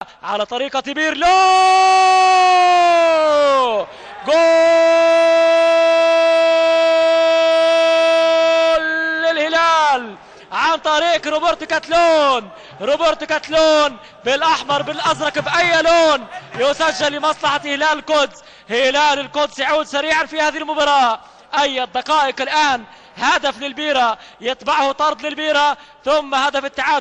على طريقة بيرلو، جول للهلال عن طريق روبرتو كاتلون. روبرتو كاتلون بالاحمر بالازرق باي لون يسجل لمصلحة هلال القدس. هلال القدس يعود سريعا في هذه المباراة. اي الدقائق الان، هدف للبيرة يتبعه طرد للبيرة ثم هدف التعادل.